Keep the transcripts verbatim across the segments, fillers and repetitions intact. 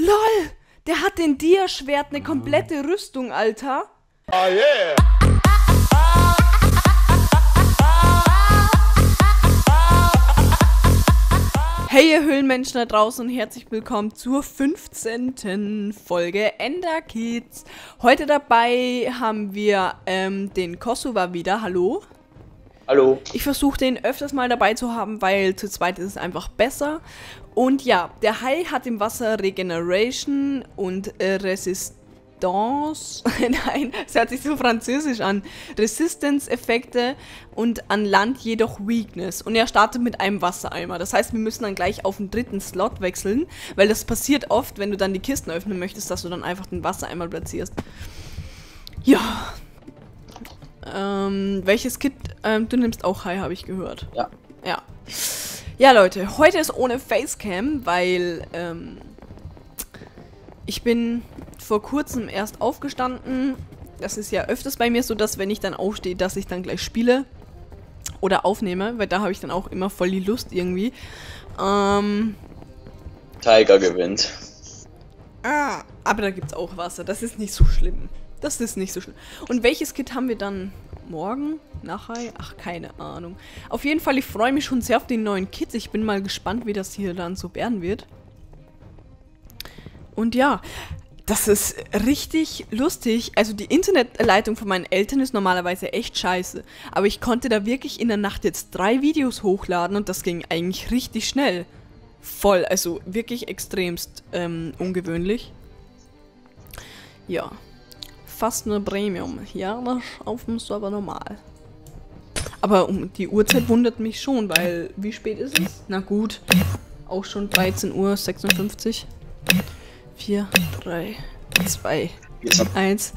LOL! Der hat den Dia-Schwert, eine komplette Rüstung, Alter. Oh yeah! Hey ihr Höhlenmenschen da draußen und herzlich willkommen zur fünfzehnten Folge Ender Kids. Heute dabei haben wir ähm, den Kosovar wieder. Hallo. Hallo. Ich versuche den öfters mal dabei zu haben, weil zu zweit ist es einfach besser. Und ja, der Hai hat im Wasser Regeneration und äh, Resistance. Nein, es hört sich so französisch an. Resistance-Effekte und an Land jedoch Weakness. Und er startet mit einem Wassereimer. Das heißt, wir müssen dann gleich auf den dritten Slot wechseln, weil das passiert oft, wenn du dann die Kisten öffnen möchtest, dass du dann einfach den Wassereimer platzierst. Ja. Ähm, welches Kit? Ähm, du nimmst auch Hai, habe ich gehört. Ja. Ja. Ja, Leute, heute ist ohne Facecam, weil, ähm, ich bin vor kurzem erst aufgestanden. Das ist ja öfters bei mir so, dass wenn ich dann aufstehe, dass ich dann gleich spiele oder aufnehme, weil da habe ich dann auch immer voll die Lust irgendwie. Ähm, Tiger gewinnt. ah, aber da gibt's auch Wasser, das ist nicht so schlimm. Das ist nicht so schlimm. Und welches Kit haben wir dann morgen? Nachher? Ach, keine Ahnung. Auf jeden Fall, ich freue mich schon sehr auf die neuen Kits. Ich bin mal gespannt, wie das hier dann so werden wird. Und ja, das ist richtig lustig. Also die Internetleitung von meinen Eltern ist normalerweise echt scheiße. Aber ich konnte da wirklich in der Nacht jetzt drei Videos hochladen und das ging eigentlich richtig schnell. Voll, also wirklich extremst ähm, ungewöhnlich. Ja. Fast nur Premium. Ja, das auf dem Server normal. Aber um die Uhrzeit wundert mich schon, weil wie spät ist es? Na gut, auch schon dreizehn Uhr sechsundfünfzig. vier, drei, zwei, eins.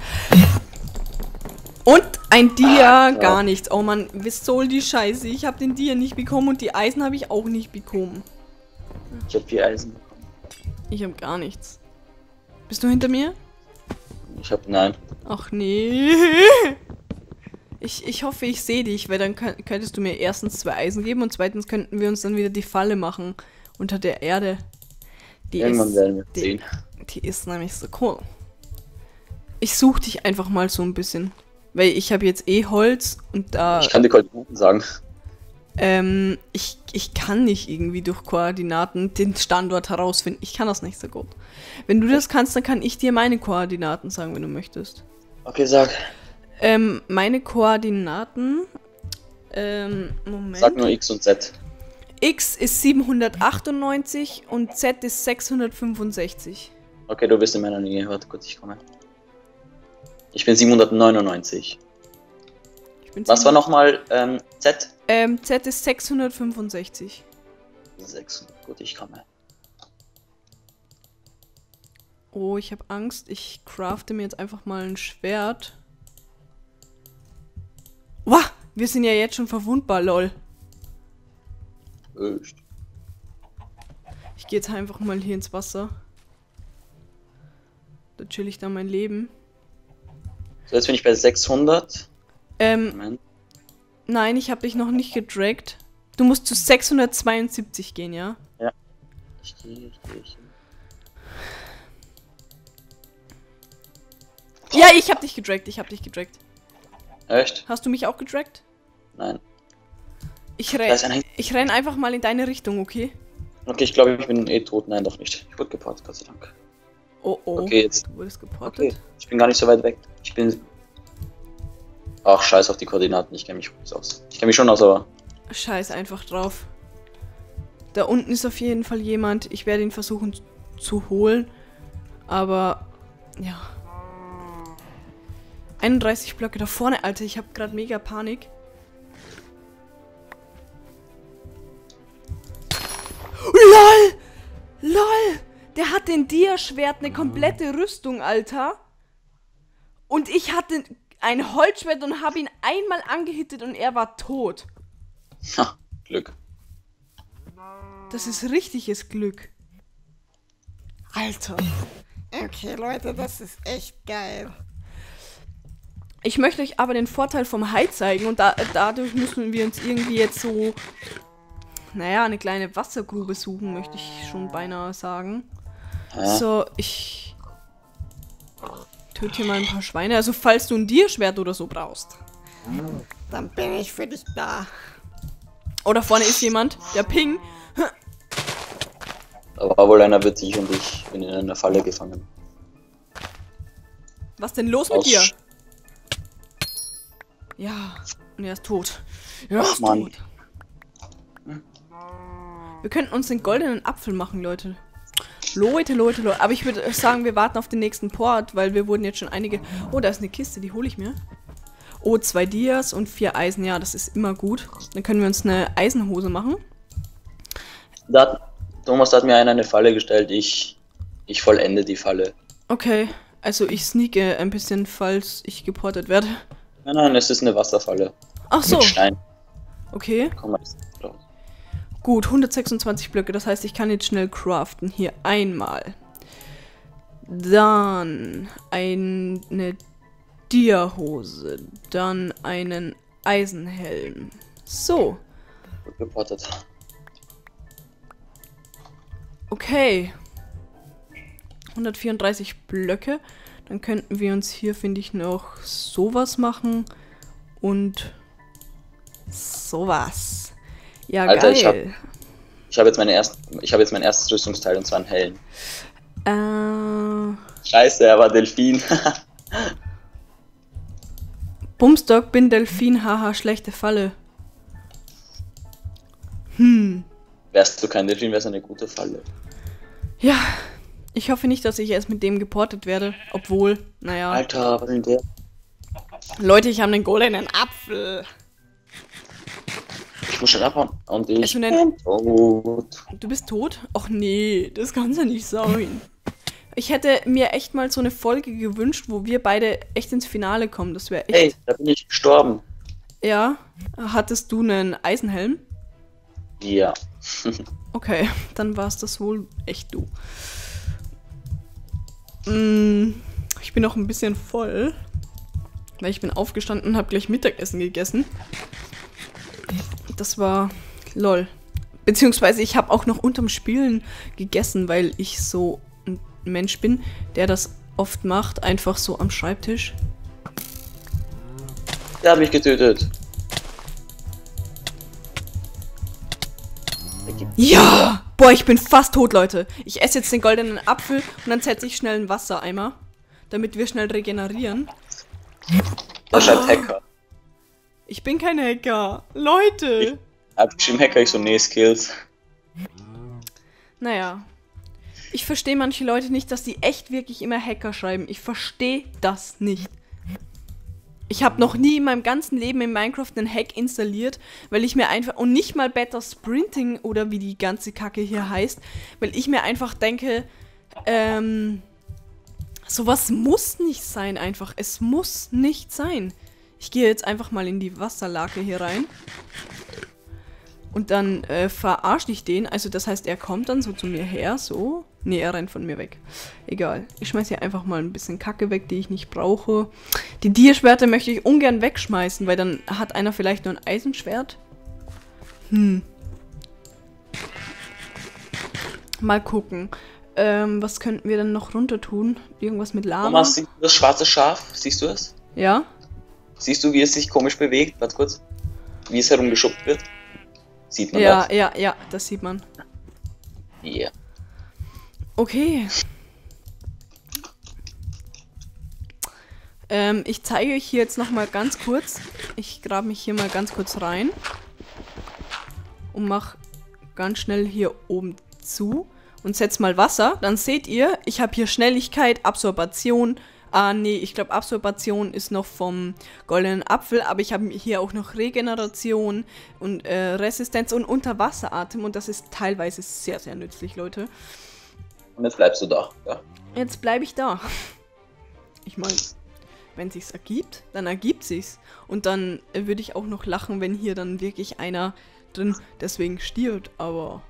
Und ein Dia, ah, gar nichts. Oh Mann, was soll die Scheiße? Ich habe den Dia nicht bekommen und die Eisen habe ich auch nicht bekommen. Ich habe vier Eisen bekommen. Ich habe gar nichts. Bist du hinter mir? Ich habe nein. Ach nee. Ich, ich hoffe, ich sehe dich, weil dann könnt, könntest du mir erstens zwei Eisen geben und zweitens könnten wir uns dann wieder die Falle machen unter der Erde. Die Irgendwann ist, werden wir die, sehen. Die ist nämlich so cool. Ich suche dich einfach mal so ein bisschen. Weil ich habe jetzt eh Holz und da... Ich kann dir Koordinaten sagen. Ähm, ich, ich kann nicht irgendwie durch Koordinaten den Standort herausfinden. Ich kann das nicht so gut. Wenn du das kannst, dann kann ich dir meine Koordinaten sagen, wenn du möchtest. Okay, sag. Ähm, meine Koordinaten... Ähm, Moment. Sag nur X und Z. X ist siebenhundertachtundneunzig und Z ist sechshundertfünfundsechzig. Okay, du bist in meiner Nähe. Warte kurz, ich komme. Ich bin siebenhundertneunundneunzig. Ich bin Was war nochmal ähm, Z? Ähm, Z ist sechshundertfünfundsechzig. sechshundert. Gut, ich komme. Oh, ich habe Angst. Ich crafte mir jetzt einfach mal ein Schwert. Wow, wir sind ja jetzt schon verwundbar, lol. Echt? Ich gehe jetzt einfach mal hier ins Wasser. Da chill ich dann mein Leben. So, jetzt bin ich bei sechshundert. Ähm, Moment. nein, ich habe dich noch nicht gedragt. Du musst zu sechshundertzweiundsiebzig gehen, ja? Ja. Ich gehe, ich gehe, ich gehe. Ja, ich hab dich gedragt, ich hab dich gedragt. Echt? Hast du mich auch gedragt? Nein. Ich, Da renn, ist ein- ich renn einfach mal in deine Richtung, okay? Okay, ich glaube, ich bin eh tot. Nein, doch nicht. Ich wurde geportet, Gott sei Dank. Oh oh, Okay, jetzt. du wurdest geportet. Okay, ich bin gar nicht so weit weg. Ich bin... Ach, scheiß auf die Koordinaten. Ich kenne mich gut aus. Ich kenne mich schon aus, aber... Scheiß einfach drauf. Da unten ist auf jeden Fall jemand. Ich werde ihn versuchen zu holen. Aber, ja. einunddreißig Blöcke da vorne, Alter. Ich habe gerade mega Panik. LOL! LOL! Der hat den Dia-Schwert, eine komplette Rüstung, Alter. Und ich hatte ein Holzschwert und habe ihn einmal angehittet und er war tot. Ha, Glück. Das ist richtiges Glück. Alter. Okay, Leute, das ist echt geil. Ich möchte euch aber den Vorteil vom Hai zeigen und da, dadurch müssen wir uns irgendwie jetzt so naja, eine kleine Wassergrube suchen, möchte ich schon beinahe sagen. Hä? So, ich töte hier mal ein paar Schweine. Also falls du ein Dierschwert oder so brauchst. Dann bin ich für dich da. Oder vorne ist jemand, der Ping. Da war wohl einer witzig und ich bin in einer Falle gefangen. Was denn los mit Aus dir? Sch- Ja, und er ist tot. Er Ach, ist Mann. tot. Wir könnten uns den goldenen Apfel machen, Leute. Leute, Leute, Leute. Aber ich würde sagen, wir warten auf den nächsten Port, weil wir wurden jetzt schon einige... Oh, da ist eine Kiste, die hole ich mir. Oh, zwei Dias und vier Eisen. Ja, das ist immer gut. Dann können wir uns eine Eisenhose machen. Da hat, Thomas, da hat mir einer eine Falle gestellt. Ich, ich vollende die Falle. Okay, also ich sneake ein bisschen, falls ich geportet werde. Nein, nein, es ist eine Wasserfalle. Ach so, Mit Stein. okay. Komm mal, das raus. Gut, hundertsechsundzwanzig Blöcke, das heißt, ich kann jetzt schnell craften. Hier einmal. Dann eine Dia-Hose. Dann einen Eisenhelm. So, Gut gepottet. okay. hundertvierunddreißig Blöcke. Dann könnten wir uns hier, finde ich, noch sowas machen. Und sowas. Ja, Alter, geil. ich hab- Ich habe jetzt meine erst, ich habe jetzt mein erstes Rüstungsteil und zwar einen Helm. Äh, Scheiße, er war Delfin. Bumstock, bin Delfin, haha, schlechte Falle. Hm. Wärst du kein Delfin, wär's eine gute Falle. Ja, ich hoffe nicht, dass ich erst mit dem geportet werde. Obwohl, naja. Alter, was ist denn der? Leute, ich habe einen goldenen Apfel. Ich muss schon abhauen. Und ich Also nen- bin tot. Du bist tot? Och nee, das kann's ja nicht sein. Ich hätte mir echt mal so eine Folge gewünscht, wo wir beide echt ins Finale kommen. Das wäre echt... Hey, da bin ich gestorben. Ja, hattest du einen Eisenhelm? Ja. Okay, dann war es das wohl echt du. Mm, ich bin noch ein bisschen voll, weil ich bin aufgestanden und habe gleich Mittagessen gegessen. Das war lol. Beziehungsweise ich habe auch noch unterm Spielen gegessen, weil ich so ein Mensch bin, der das oft macht, einfach so am Schreibtisch. Der hat mich getötet. Ja! Boah, ich bin fast tot, Leute. Ich esse jetzt den goldenen Apfel und dann setze ich schnell einen Wassereimer, damit wir schnell regenerieren. Da schreibt Hacker. Ich bin kein Hacker. Leute! Er hat geschrieben Hacker, ich so, nee, Skills. Naja. Ich verstehe manche Leute nicht, dass die echt wirklich immer Hacker schreiben. Ich verstehe das nicht. Ich habe noch nie in meinem ganzen Leben in Minecraft einen Hack installiert, weil ich mir einfach, und nicht mal Better Sprinting oder wie die ganze Kacke hier heißt, weil ich mir einfach denke, ähm, sowas muss nicht sein einfach. Es muss nicht sein. Ich gehe jetzt einfach mal in die Wasserlake hier rein. Und dann äh, verarsche ich den. Also das heißt, er kommt dann so zu mir her, so. Nee, er rennt von mir weg. Egal. Ich schmeiß hier einfach mal ein bisschen Kacke weg, die ich nicht brauche. Die Dierschwerter möchte ich ungern wegschmeißen, weil dann hat einer vielleicht nur ein Eisenschwert. Hm. Mal gucken. Ähm, was könnten wir denn noch runter tun? Irgendwas mit Lava? Thomas, siehst du das schwarze Schaf? Siehst du es? Ja? Siehst du, wie es sich komisch bewegt? Warte kurz. Wie es herumgeschubbt wird? Sieht man Ja, das? ja, ja, das sieht man. Yeah. Okay. Ähm, ich zeige euch hier jetzt nochmal ganz kurz. Ich grabe mich hier mal ganz kurz rein. Und mach ganz schnell hier oben zu. Und setz mal Wasser. Dann seht ihr, ich habe hier Schnelligkeit, Absorbation. Ah, nee, ich glaube Absorbation ist noch vom goldenen Apfel. Aber ich habe hier auch noch Regeneration und äh, Resistenz und Unterwasseratem. Und das ist teilweise sehr, sehr nützlich, Leute. Und jetzt bleibst du da. Ja. Jetzt bleibe ich da. Ich meine, wenn sich's ergibt, dann ergibt sich's. Und dann äh, würde ich auch noch lachen, wenn hier dann wirklich einer drin deswegen stirbt, aber...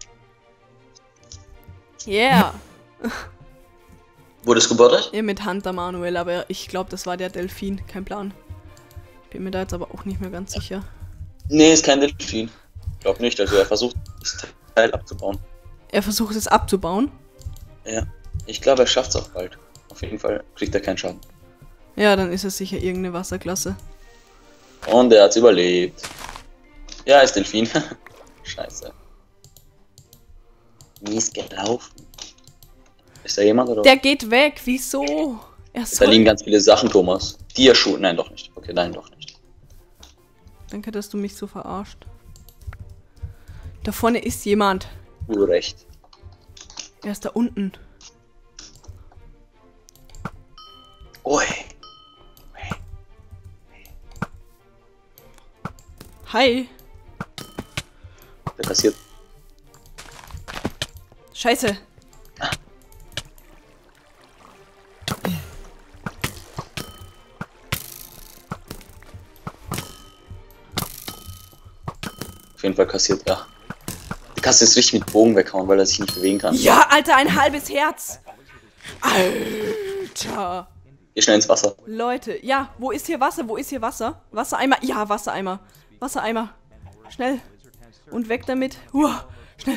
Yeah! Wurde es gebordet? Ja, mit Hunter Manuel, aber ich glaube, das war der Delfin, kein Plan. Ich bin mir da jetzt aber auch nicht mehr ganz sicher. Nee, ist kein Delfin. Glaub nicht, also er versucht, das Teil abzubauen. Er versucht es abzubauen. Ja. Ich glaube, er schafft es auch bald. Auf jeden Fall kriegt er keinen Schaden. Ja, dann ist es sicher irgendeine Wasserklasse. Und er hat's überlebt. Ja, ist Delfin. Scheiße. Wie ist gelaufen? Ist da jemand oder? Der geht weg, wieso? Er Da soll... liegen ganz viele Sachen, Thomas. Tierschuhe. Nein, doch nicht. Okay, nein, doch nicht. Danke, dass du mich so verarscht. Da vorne ist jemand. Du recht. Er ist da unten. Ui. Hi. Der kassiert. Scheiße. Auf jeden Fall kassiert er. Der kannst jetzt richtig mit Bogen weghauen, weil er sich nicht bewegen kann. Ja, Alter, ein halbes Herz. Alter. Geh schnell ins Wasser. Leute, ja, wo ist hier Wasser? Wo ist hier Wasser? Wassereimer? Ja, Wassereimer. Wassereimer. Schnell. Und weg damit. Huah, schnell.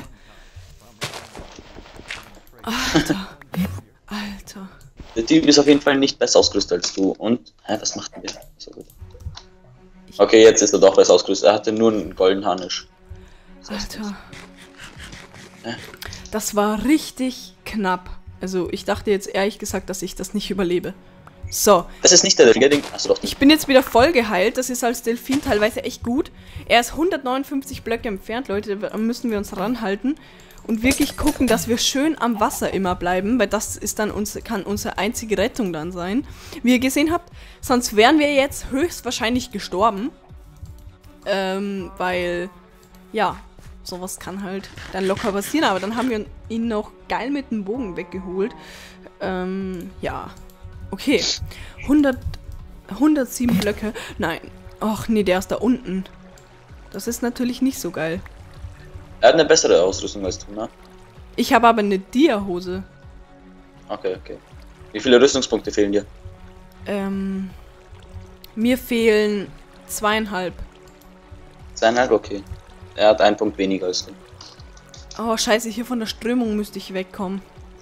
Alter. Alter. Der Typ ist auf jeden Fall nicht besser ausgerüstet als du. Und, hä, was macht denn der? So gut. Okay, jetzt ist er doch besser ausgerüstet. Er hatte nur einen goldenen Harnisch. Alter. Hä? Das war richtig knapp. Also, ich dachte jetzt ehrlich gesagt, dass ich das nicht überlebe. So. Das ist nicht der Delfin. Hast du doch nicht. Ich bin jetzt wieder voll geheilt. Das ist als Delfin teilweise echt gut. Er ist hundertneunundfünfzig Blöcke entfernt, Leute. Da müssen wir uns ranhalten. Und wirklich gucken, dass wir schön am Wasser immer bleiben. Weil das ist dann uns, kann unsere einzige Rettung dann sein. Wie ihr gesehen habt, sonst wären wir jetzt höchstwahrscheinlich gestorben. Ähm, weil, ja, sowas kann halt dann locker passieren. Aber dann haben wir ihn noch geil mit dem Bogen weggeholt. Ähm, ja. Okay. hundert, hundertsieben Blöcke. Nein. Ach nee, der ist da unten. Das ist natürlich nicht so geil. Er hat eine bessere Ausrüstung als du, ne? Ich habe aber eine Dia-Hose. Okay, okay. Wie viele Rüstungspunkte fehlen dir? Ähm, mir fehlen zweieinhalb. Zweieinhalb, okay. Er hat einen Punkt weniger als du. Oh, scheiße, hier von der Strömung müsste ich wegkommen.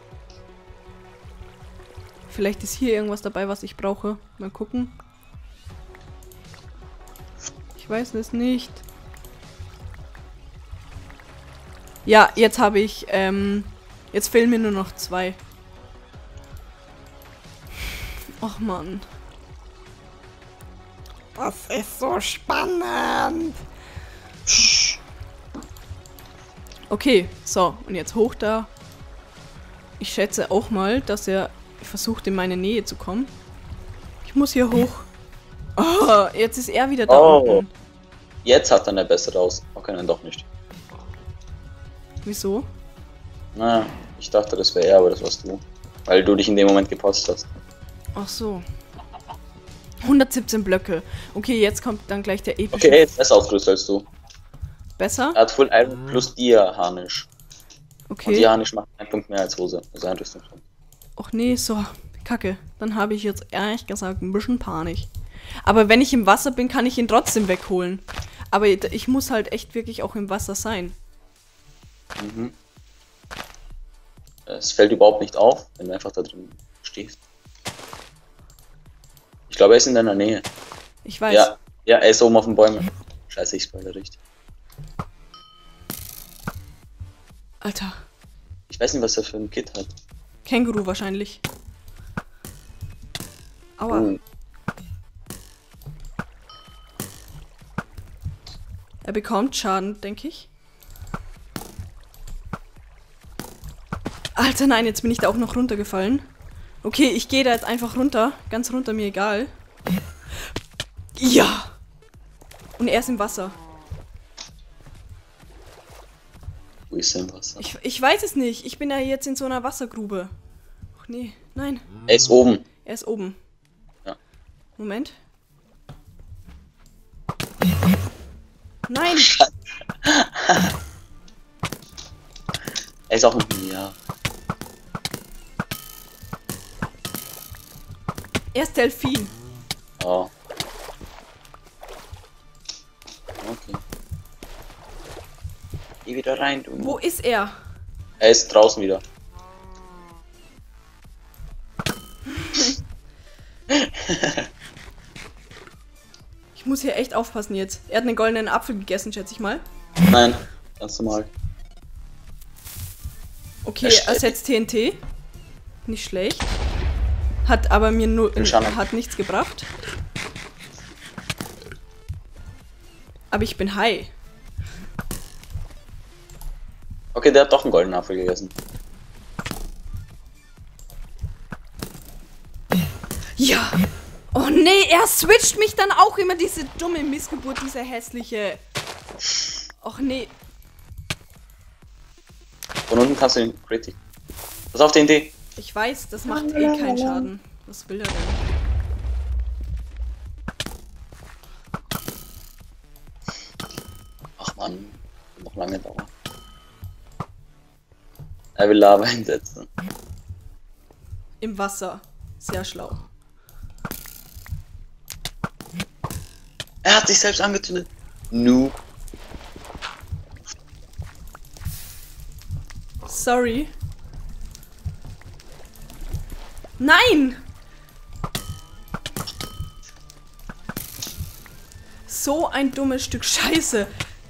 Vielleicht ist hier irgendwas dabei, was ich brauche. Mal gucken. Ich weiß es nicht. Ja, jetzt habe ich, ähm, jetzt fehlen mir nur noch zwei. Och Mann. Das ist so spannend. Okay, so, und jetzt hoch da. Ich schätze auch mal, dass er versucht, in meine Nähe zu kommen. Ich muss hier hoch. Oh, jetzt ist er wieder da Oh. unten. Jetzt hat er eine bessere aus. Okay, nein, doch nicht. Wieso? Na, ich dachte, das wäre er, aber das warst du. Weil du dich in dem Moment gepasst hast. Ach so. hundertsiebzehn Blöcke. Okay, jetzt kommt dann gleich der epische... Okay, er ist besser ausgerüstet als du. Besser? Er hat Full Iron plus Dia-Harnisch. Und Okay. Dia-Harnisch macht einen Punkt mehr als Hose. Also ein Rüstungspunkt. Och nee, so. Kacke. Dann habe ich jetzt ehrlich gesagt ein bisschen Panik. Aber wenn ich im Wasser bin, kann ich ihn trotzdem wegholen. Aber ich muss halt echt wirklich auch im Wasser sein. Mhm. Es fällt überhaupt nicht auf, wenn du einfach da drin stehst. Ich glaube, er ist in deiner Nähe. Ich weiß. Ja, ja, er ist oben auf den Bäumen. Scheiße, ich spoilere richtig. Alter. Ich weiß nicht, was er für ein Kit hat. Känguru wahrscheinlich. Aua. Uh, Er bekommt Schaden, denke ich. Alter, nein, jetzt bin ich da auch noch runtergefallen. Okay, ich gehe da jetzt einfach runter. Ganz runter, mir egal. Ja! Und er ist im Wasser. wo ist er im Wasser? Ich, ich weiß es nicht. Ich bin ja jetzt in so einer Wassergrube. Ach nee, nein. Er ist oben. Er ist oben. Ja. Moment. Nein! Er ist auch unten, ja. Er ist Delfin. Oh. Okay. Geh wieder rein, du. Wo ist er? Er ist draußen wieder. Ich muss hier echt aufpassen jetzt. Er hat einen goldenen Apfel gegessen, schätze ich mal. Nein, ganz normal. Okay, Erstellt. ersetzt T N T. Nicht schlecht. Hat aber mir nur äh, hat nichts gebracht. Aber ich bin high. Okay, der hat doch einen goldenen Apfel gegessen. Ja! Oh nee, er switcht mich dann auch immer, diese dumme Missgeburt, diese hässliche. Och nee. Von unten kannst du den Critic. Pass auf, T N T. Ich weiß, das macht eh keinen Schaden. Was will er denn? Ach man, noch lange dauern. Er will Lava einsetzen. Im Wasser. Sehr schlau. Er hat sich selbst angezündet. Nu. Sorry. Nein! So ein dummes Stück Scheiße.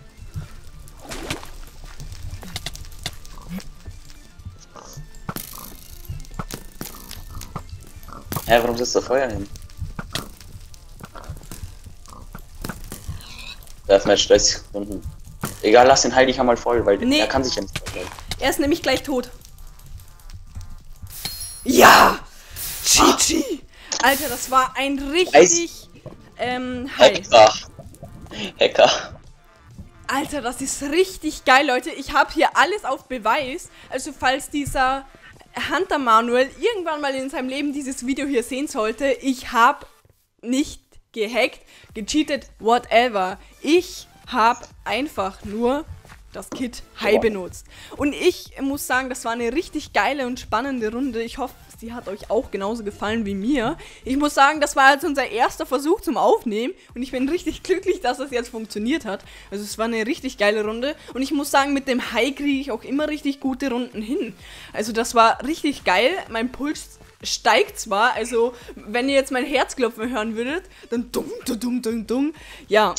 Hä, warum setzt der Feuer hin? Deathmatch dreißig Sekunden. Egal, lass den Heilig einmal voll, weil nee. er kann sich ja nicht voll. Er ist nämlich gleich tot. Ja! G G! Alter, das war ein richtig ähm, High. Hacker. Hacker. Alter, das ist richtig geil, Leute. Ich habe hier alles auf Beweis. Also falls dieser Hunter Manuel irgendwann mal in seinem Leben dieses Video hier sehen sollte, ich habe nicht gehackt, gecheatet, whatever. Ich habe einfach nur das Kit High benutzt. Und ich muss sagen, das war eine richtig geile und spannende Runde. Ich hoffe, sie hat euch auch genauso gefallen wie mir. Ich muss sagen, das war jetzt unser erster Versuch zum Aufnehmen. Und ich bin richtig glücklich, dass das jetzt funktioniert hat. Also es war eine richtig geile Runde. Und ich muss sagen, mit dem High kriege ich auch immer richtig gute Runden hin. Also das war richtig geil. Mein Puls steigt zwar, also wenn ihr jetzt mein Herzklopfen hören würdet, dann dumm, dumm, dumm, dumm, dumm. Ja.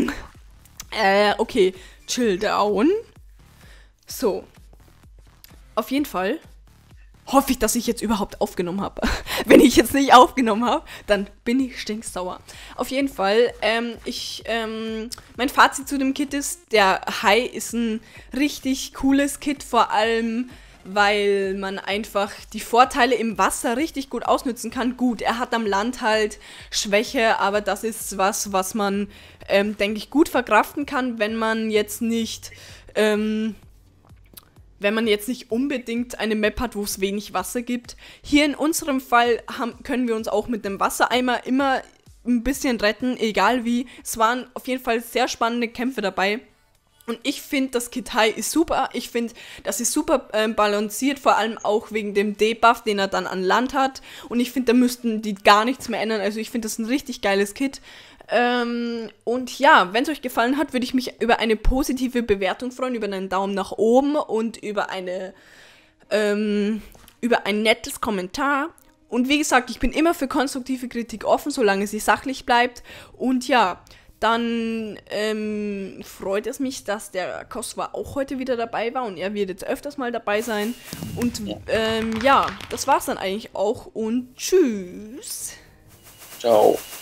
äh, okay. Chill down. So. Auf jeden Fall hoffe ich, dass ich jetzt überhaupt aufgenommen habe. Wenn ich jetzt nicht aufgenommen habe, dann bin ich stinksauer. Auf jeden Fall, ähm, ich, ähm, mein Fazit zu dem Kit ist, der High ist ein richtig cooles Kit, vor allem, weil man einfach die Vorteile im Wasser richtig gut ausnutzen kann. Gut, er hat am Land halt Schwäche, aber das ist was, was man, ähm, denke ich, gut verkraften kann, wenn man jetzt nicht, ähm, wenn man jetzt nicht unbedingt eine Map hat, wo es wenig Wasser gibt. Hier in unserem Fall haben, können wir uns auch mit dem Wassereimer immer ein bisschen retten, egal wie. Es waren auf jeden Fall sehr spannende Kämpfe dabei. Und ich finde, das Kit High ist super. Ich finde, das ist super äh, balanciert, vor allem auch wegen dem Debuff, den er dann an Land hat. Und ich finde, da müssten die gar nichts mehr ändern. Also ich finde, das ist ein richtig geiles Kit. Ähm, und ja, wenn es euch gefallen hat, würde ich mich über eine positive Bewertung freuen, über einen Daumen nach oben und über eine, ähm, über ein nettes Kommentar. Und wie gesagt, ich bin immer für konstruktive Kritik offen, solange sie sachlich bleibt. Und ja, dann ähm, freut es mich, dass der Koswa auch heute wieder dabei war und er wird jetzt öfters mal dabei sein. Und ja, ähm, ja das war's dann eigentlich auch und tschüss. Ciao.